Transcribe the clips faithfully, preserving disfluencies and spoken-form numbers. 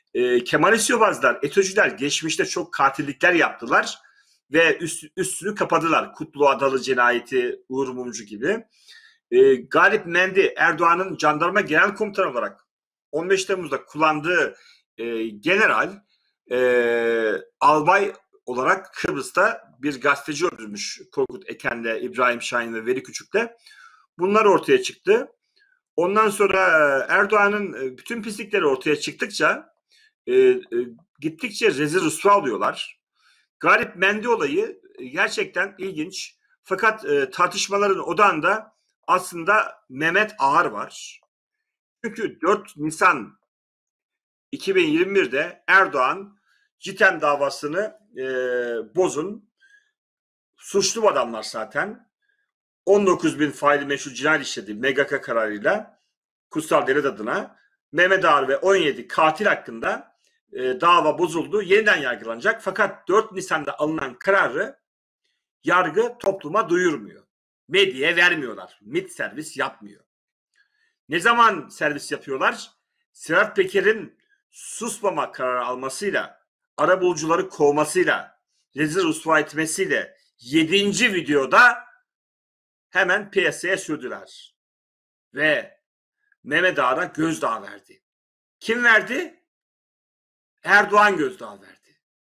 E, Kemalist yobazlar, ETÖ'cüler geçmişte çok katillikler yaptılar ve üst, üstünü kapadılar. Kutlu Adalı cinayeti, Uğur Mumcu gibi. E, Galip Mendi, Erdoğan'ın jandarma genel komutanı olarak on beş Temmuz'da kullandığı e, general, e, albay olarak Kıbrıs'ta bir gazeteci öldürmüş. Korkut Eken'le, İbrahim Şahin ve Veli Küçük'le. Bunlar ortaya çıktı. Ondan sonra Erdoğan'ın bütün pislikleri ortaya çıktıkça e, e, gittikçe rezil rüsva oluyorlar. Galip Mendi olayı gerçekten ilginç. Fakat e, tartışmaların odağında aslında Mehmet Ağar var. Çünkü dört Nisan iki bin yirmi bir'de Erdoğan JITEM davasını e, bozun. Suçlu adamlar zaten. on dokuz bin faili meşru cinayet işledi M G K kararıyla Kutsal Devlet adına. Mehmet Ağar ve on yedi katil hakkında e, dava bozuldu. Yeniden yargılanacak. Fakat dört Nisan'da alınan kararı yargı topluma duyurmuyor. Medyaya vermiyorlar. M İ T servis yapmıyor. Ne zaman servis yapıyorlar? Sedat Peker'in susmama kararı almasıyla, arabulucuları kovmasıyla, rezil rüsva etmesiyle yedinci videoda hemen piyasaya sürdüler. Ve Mehmet Ağar'a gözdağı verdi. Kim verdi? Erdoğan gözdağı verdi.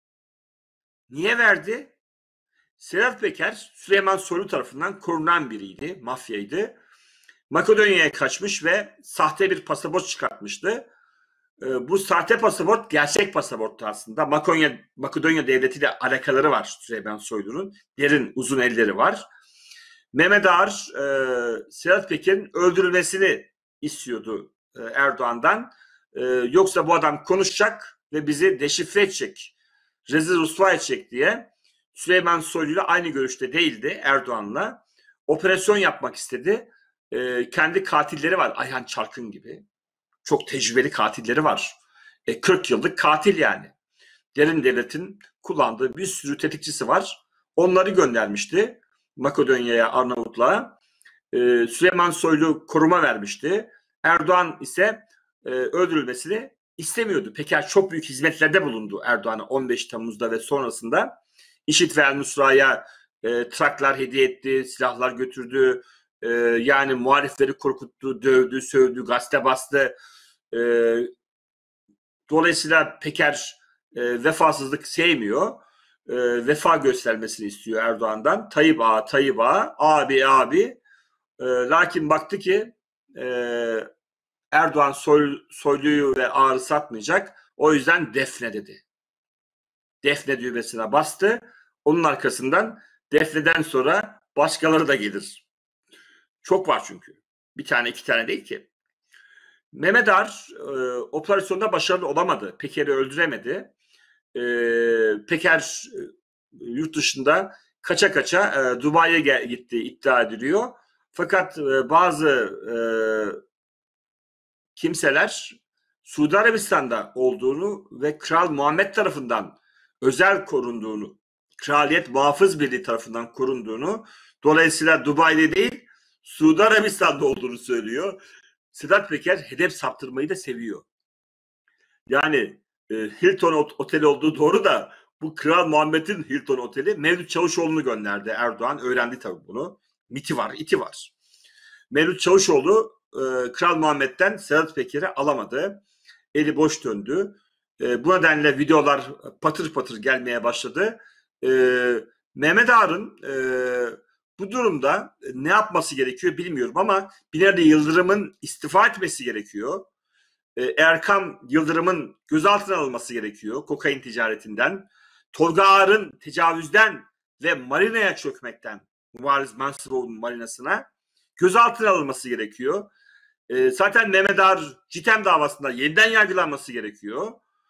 Niye verdi? Sedat Peker Süleyman Soylu tarafından korunan biriydi, mafyaydı. Makedonya'ya kaçmış ve sahte bir pasaport çıkartmıştı. Bu sahte pasaport gerçek pasaporttu aslında. Makedonya, Makedonya devletiyle alakaları var Süleyman Soylu'nun. Derin uzun elleri var. Mehmet Ağar e, Sedat Peker'in öldürülmesini istiyordu e, Erdoğan'dan. E, yoksa bu adam konuşacak ve bizi deşifre edecek, rezil rüsva edecek diye Süleyman Soylu'yla aynı görüşte değildi Erdoğan'la. Operasyon yapmak istedi. E, kendi katilleri var Ayhan Çarkın gibi. Çok tecrübeli katilleri var. E, kırk yıllık katil yani. Derin devletin kullandığı bir sürü tetikçisi var. Onları göndermişti Makedonya'ya, Arnavutluğa. Ee, Süleyman Soylu koruma vermişti. Erdoğan ise e, öldürülmesini istemiyordu. Peker çok büyük hizmetlerde bulundu Erdoğan'a on beş Temmuz'da ve sonrasında. İŞİD ve El-Nusra'ya e, traklar hediye etti, silahlar götürdü. E, yani muhalifleri korkuttu, dövdü, sövdü, gazete bastı. E, dolayısıyla Peker e, vefasızlık sevmiyor. E, vefa göstermesini istiyor Erdoğan'dan. Tayyip Ağa, Tayyip Ağa, abi abi. E, lakin baktı ki e, Erdoğan soy, Soylu'yu ve Ağar'ı satmayacak. O yüzden Defne dedi. Defne düğmesine bastı. Onun arkasından Defne'den sonra başkaları da gelir. Çok var çünkü. Bir tane iki tane değil ki. Mehmet Ağar e, operasyonda başarılı olamadı. Peker'i öldüremedi. E, Peker e, yurt dışında kaça kaça e, Dubai'ye gitti iddia ediliyor. Fakat e, bazı e, kimseler Suudi Arabistan'da olduğunu ve Kral Muhammed tarafından özel korunduğunu, Kraliyet Muhafız Birliği tarafından korunduğunu, dolayısıyla Dubai'de değil Suudi Arabistan'da olduğunu söylüyor. Sedat Peker hedef saptırmayı da seviyor. Yani e, Hilton Oteli olduğu doğru da bu Kral Muhammed'in Hilton Oteli Mevlüt Çavuşoğlu'nu gönderdi Erdoğan. Öğrendi tabii bunu. MİT'i var, iti var. Mevlüt Çavuşoğlu e, Kral Muhammed'den Sedat Peker'i alamadı. Eli boş döndü. E, bu nedenle videolar patır patır gelmeye başladı. E, Mehmet Ağar'ın e, bu durumda ne yapması gerekiyor bilmiyorum ama Binali Yıldırım'ın istifa etmesi gerekiyor. Erkam Yıldırım'ın gözaltına alınması gerekiyor kokain ticaretinden. Tolga Ağar'ın tecavüzden ve marinaya çökmekten, Mübariz Mansuroğlu'nun marinasına gözaltına alınması gerekiyor. Zaten Mehmet Ağar JITEM davasında yeniden yargılanması gerekiyor.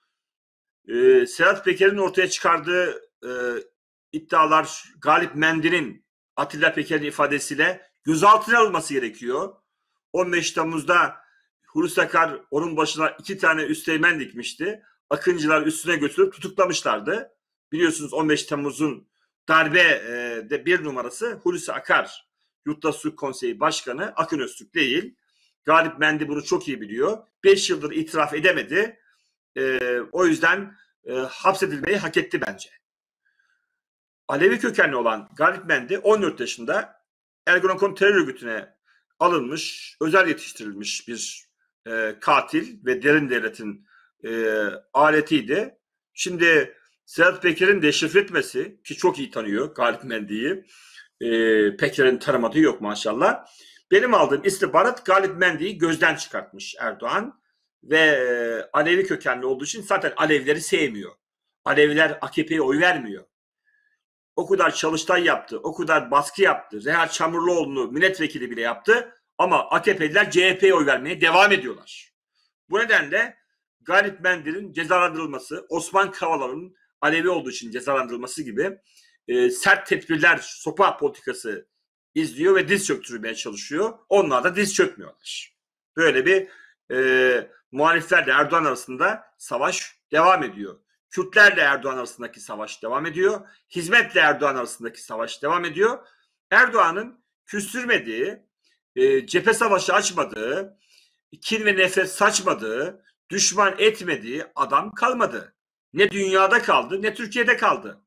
Sedat Peker'in ortaya çıkardığı iddialar Galip Mendi'nin Atilla Peker'in ifadesiyle gözaltına alınması gerekiyor. on beş Temmuz'da Hulusi Akar onun başına iki tane üsteğmen dikmişti. Akıncılar üstüne götürüp tutuklamışlardı. Biliyorsunuz on beş Temmuz'un darbede bir numarası Hulusi Akar. Yurttaş Sulh Konseyi Başkanı Akın Öztürk değil. Galip Mendi bunu çok iyi biliyor. Beş yıldır itiraf edemedi. E, o yüzden e, hapsedilmeyi hak etti bence. Alevi kökenli olan Galip Mendi on dört yaşında Ergenekon terör örgütüne alınmış, özel yetiştirilmiş bir e, katil ve derin devletin e, aletiydi. Şimdi Sedat Peker'in deşifre etmesi, ki çok iyi tanıyor Galip Mendi'yi, e, Peker'in tanımadığı yok maşallah. Benim aldığım istihbarat Galip Mendi'yi gözden çıkartmış Erdoğan ve e, Alevi kökenli olduğu için zaten Alevileri sevmiyor. Aleviler A K P'ye oy vermiyor. O kadar çalıştay yaptı, o kadar baskı yaptı. Reha Çamurluoğlu'nu milletvekili bile yaptı. Ama A K P'liler C H P'ye oy vermeye devam ediyorlar. Bu nedenle Galip Mendi'nin cezalandırılması, Osman Kavala'nın Alevi olduğu için cezalandırılması gibi e, sert tedbirler, sopa politikası izliyor ve diz çöktürmeye çalışıyor. Onlar da diz çökmüyorlar. Böyle bir e, muhaliflerle Erdoğan arasında savaş devam ediyor. Kürtlerle Erdoğan arasındaki savaş devam ediyor. Hizmetle Erdoğan arasındaki savaş devam ediyor. Erdoğan'ın küstürmediği, e, cephe savaşı açmadığı, kin ve nefret saçmadığı, düşman etmediği adam kalmadı. Ne dünyada kaldı, ne Türkiye'de kaldı.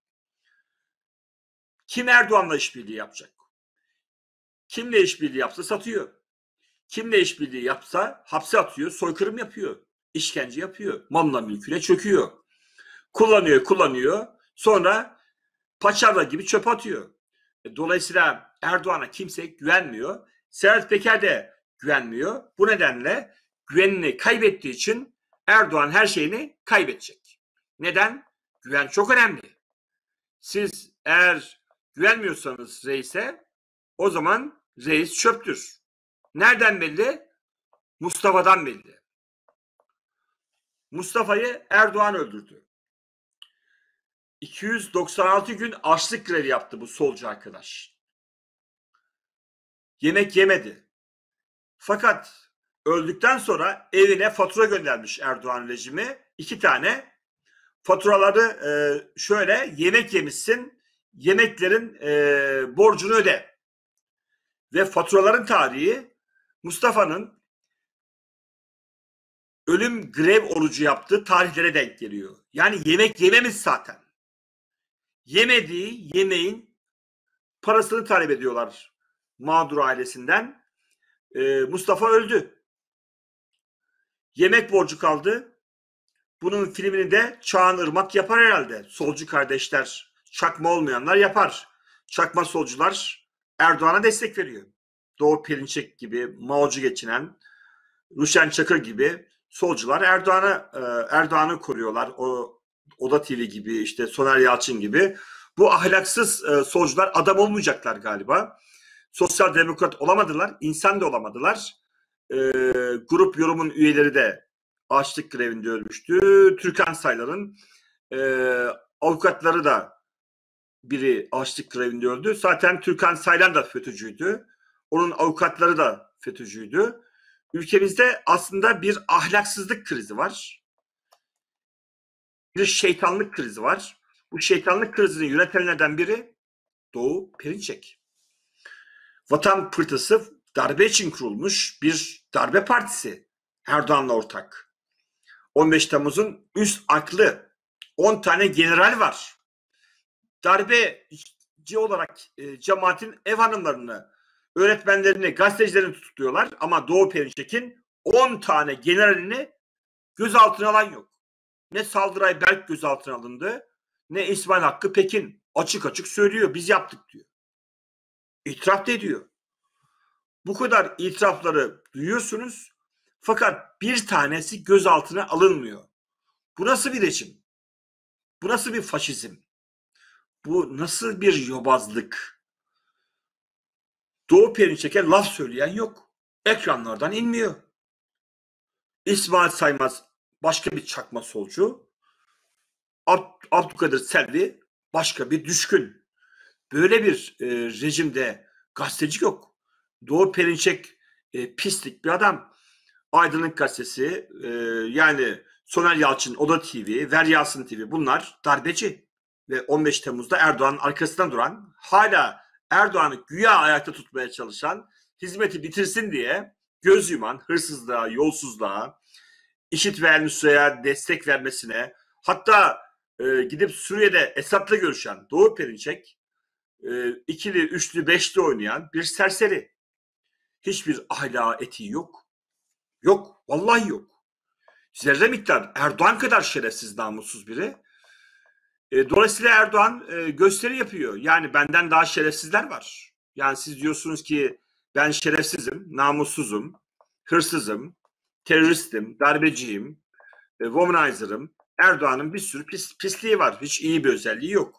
Kim Erdoğan'la işbirliği yapacak? Kimle işbirliği yapsa satıyor. Kimle işbirliği yapsa hapse atıyor, soykırım yapıyor, işkence yapıyor, malına mülküne çöküyor. Kullanıyor, kullanıyor. Sonra paçavra gibi çöp atıyor. Dolayısıyla Erdoğan'a kimse güvenmiyor. Sedat Peker de güvenmiyor. Bu nedenle güvenini kaybettiği için Erdoğan her şeyini kaybedecek. Neden? Güven çok önemli. Siz eğer güvenmiyorsanız reise, o zaman reis çöptür. Nereden belli? Mustafa'dan belli. Mustafa'yı Erdoğan öldürdü. iki yüz doksan altı gün açlık grevi yaptı bu solcu arkadaş. Yemek yemedi. Fakat öldükten sonra evine fatura göndermiş Erdoğan rejimi. İki tane. Faturaları e, şöyle: yemek yemişsin, yemeklerin e, borcunu öde. Ve faturaların tarihi Mustafa'nın ölüm grev orucu yaptığı tarihlere denk geliyor. Yani yemek yememiş zaten. Yemediği yemeğin parasını talep ediyorlar mağdur ailesinden. Ee, Mustafa öldü. Yemek borcu kaldı. Bunun filmini de Çağan Irmak yapar herhalde. Solcu kardeşler, çakma olmayanlar yapar. Çakma solcular Erdoğan'a destek veriyor. Doğu Perinçek gibi, Mao'cu geçinen, Ruşen Çakır gibi solcular Erdoğan'a Erdoğan'ı koruyorlar. O Oda T V gibi, işte Soner Yalçın gibi. Bu ahlaksız e, solcular adam olmayacaklar galiba. Sosyal demokrat olamadılar, insan da olamadılar. E, grup yorumun üyeleri de açlık grevinde ölmüştü. Türkan Saylan'ın e, avukatları da biri açlık grevinde öldü. Zaten Türkan Saylan da FETÖ'cüydü. Onun avukatları da FETÖ'cüydü. Ülkemizde aslında bir ahlaksızlık krizi var. Bir şeytanlık krizi var. Bu şeytanlık krizini yönetenlerden biri Doğu Perinçek. Vatan Pırtısı darbe için kurulmuş bir darbe partisi. Erdoğan'la ortak. on beş Temmuz'un üst aklı on tane general var. Darbeci olarak e, cemaatin ev hanımlarını, öğretmenlerini, gazetecilerini tutuyorlar ama Doğu Perinçek'in on tane generalini gözaltına alan yok. Ne Saldıray Berk gözaltına alındı, ne İsmail Hakkı Pekin. Açık açık söylüyor, biz yaptık diyor. İtiraf da ediyor. Bu kadar itirafları duyuyorsunuz fakat bir tanesi gözaltına alınmıyor. Bu nasıl bir rejim? Bu nasıl bir faşizm? Bu nasıl bir yobazlık? Doğu Perinçek'e laf söyleyen yok. Ekranlardan inmiyor. İsmail Saymaz başka bir çakma solcu. Abd Abdülkadir Selvi başka bir düşkün. Böyle bir e, rejimde gazeteci yok. Doğu Perinçek e, pislik bir adam. Aydınlık Gazetesi, e, yani Soner Yalçın, Oda T V, Veryasın T V, bunlar darbeci. Ve on beş Temmuz'da Erdoğan'ın arkasında duran, hala Erdoğan'ı güya ayakta tutmaya çalışan, hizmeti bitirsin diye göz yuman hırsızlığa, yolsuzluğa, IŞİD ve El-Nusra'ya destek vermesine, hatta e, gidip Suriye'de Esad'la görüşen Doğu Perinçek, e, ikili, üçlü, beşli oynayan bir serseri. Hiçbir ahlak, etiği yok. Yok. Vallahi yok. Zerre miktar Erdoğan kadar şerefsiz, namussuz biri. E, dolayısıyla Erdoğan e, gösteri yapıyor. Yani benden daha şerefsizler var. Yani siz diyorsunuz ki ben şerefsizim, namussuzum, hırsızım, teröristim, darbeciyim, e, womanizer'ım. Erdoğan'ın bir sürü pis, pisliği var. Hiç iyi bir özelliği yok.